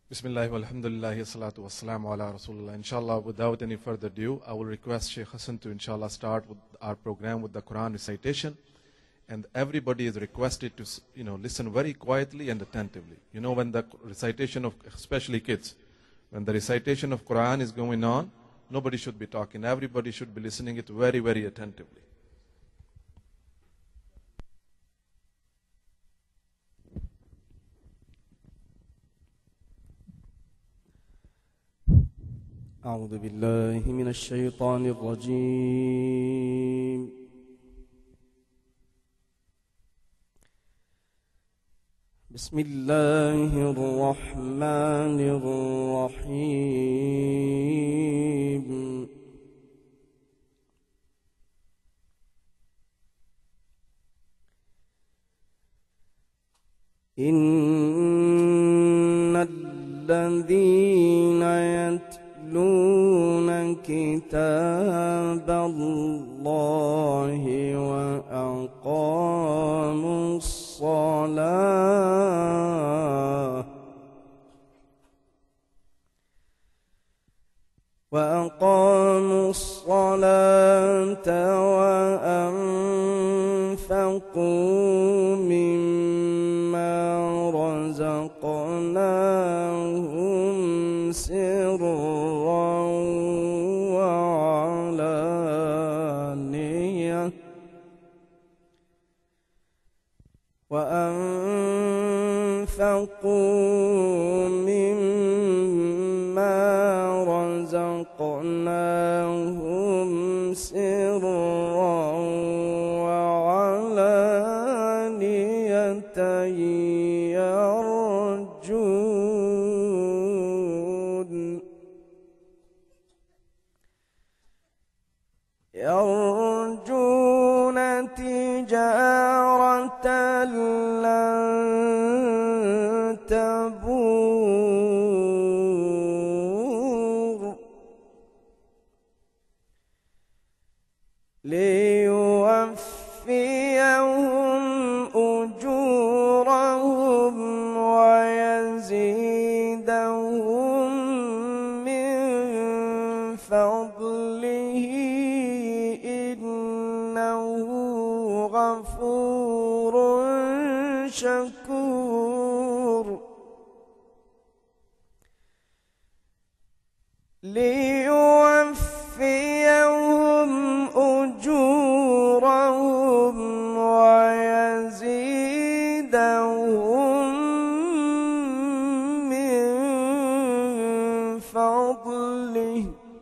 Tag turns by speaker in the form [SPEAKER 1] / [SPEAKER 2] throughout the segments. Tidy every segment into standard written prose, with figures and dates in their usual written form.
[SPEAKER 1] Bismillah walhamdulillah salatu wassalamu ala Rasulullah. Inshallah, without any further ado, I will request Sheikh Hassan to inshallah start with our program with the Quran recitation. And everybody is requested to listen very quietly and attentively. When the recitation of, especially kids, when the recitation of Quran is going on, nobody should be talking. Everybody should be listening it very, very attentively.
[SPEAKER 2] أعوذ بالله من الشيطان الرجيم. بسم الله الرحمن الرحيم. إن الذين يتلون كتاب الله وأقاموا الصلاة وأنفقوا مما رزقناهم سرا وعلانية يرجون تجارة لن تبور ليوفيهم أجورهم ويزيدهم من فضله إنه غفور شكور. ليوفيهم أجورهم ويزيدهم من فضله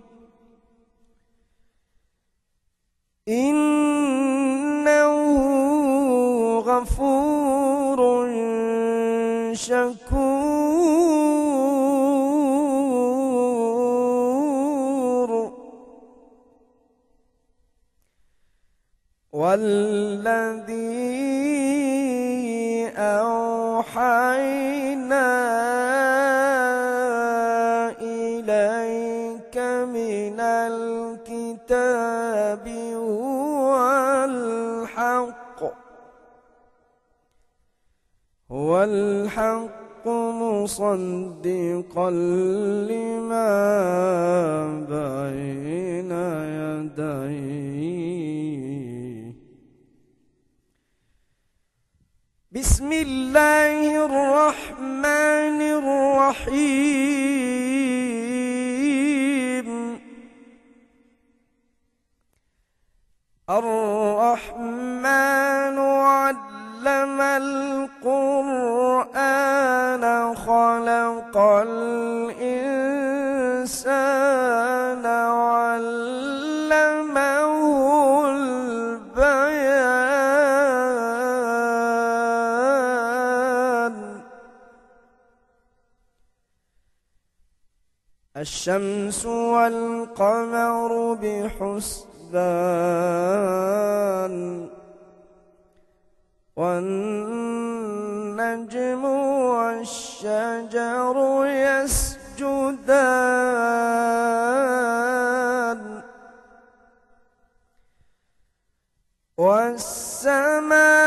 [SPEAKER 2] إنه غفور شكور. والذي أوحينا إليك من الكتاب هو الحق مصدقا لما بين يديه. بسم الله الرحمن الرحيم. الرحمن علم القرآن خلق الإنسان علمه البيان. الشمس والقمر بحسبان والنجم والشجر يسجدان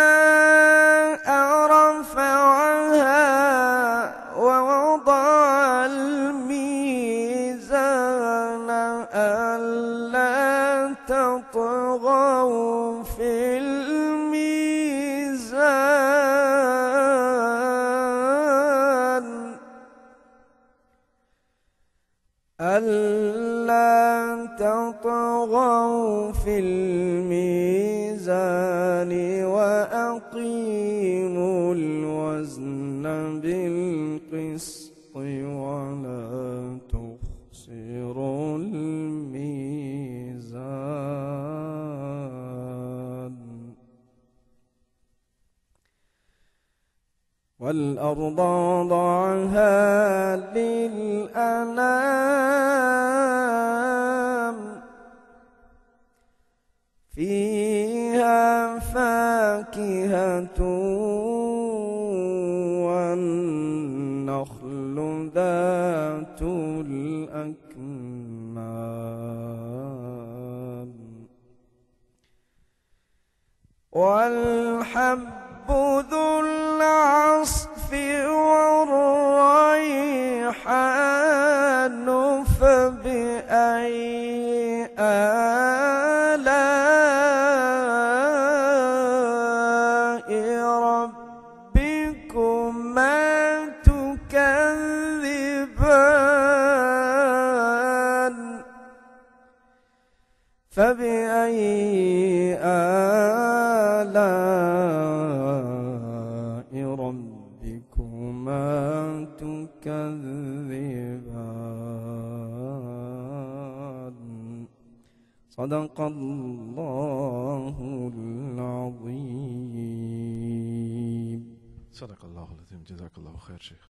[SPEAKER 2] والسماء رفعها ووضع ألا تطغوا في الميزان وأقيموا الوزن بالقسط ولا تخسروا الميزان والأرض وضعها للأنام فيها فاكهة والنخل ذات الأكمام والحب ذو العصف والريحان فبأي آلاء ربكما تكذبان فبأي آلاء ربكما تكذبان صدق الله العظيم.
[SPEAKER 1] صدق الله العظيم. جزاك الله خير شيخ.